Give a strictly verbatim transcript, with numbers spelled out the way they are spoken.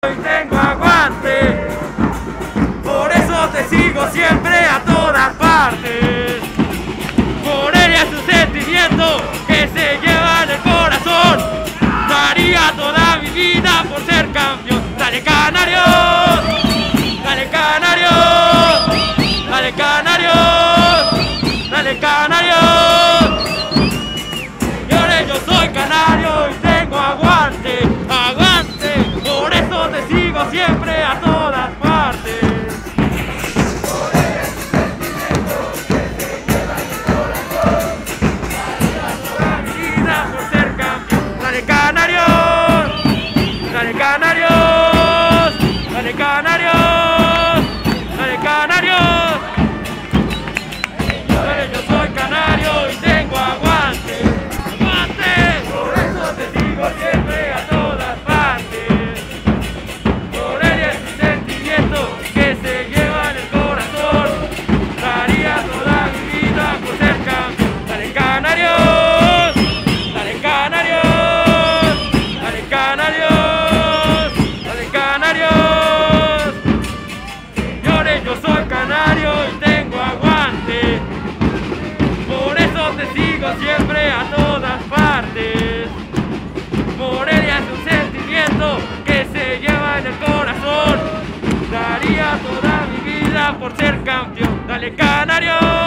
Y tengo aguante, por eso te sigo siempre a todas partes. Morelia es un sentimiento que se lleva en el corazón. Daría toda mi vida por ser campeón. Dale Canarios, dale Canarios, dale Canarios, dale Canarios. Señores, yo soy canario y tengo aguante, aguante, por eso te sigo siempre a todas partes. Dale Canarios, dale Canarios, dale Canarios, dale Canarios. Señores, yo soy canario y tengo aguante, aguante, por eso te sigo siempre a todas partes. Morelia es un sentimiento que se lleva en el corazón. Daría toda mi vida por ser campeón. Dale Canarios, dale Canarios. Yo soy canario y tengo aguante, por eso te sigo siempre a todas partes. Morelia es un sentimiento que se lleva en el corazón. Daría toda mi vida por ser campeón. Dale Canario.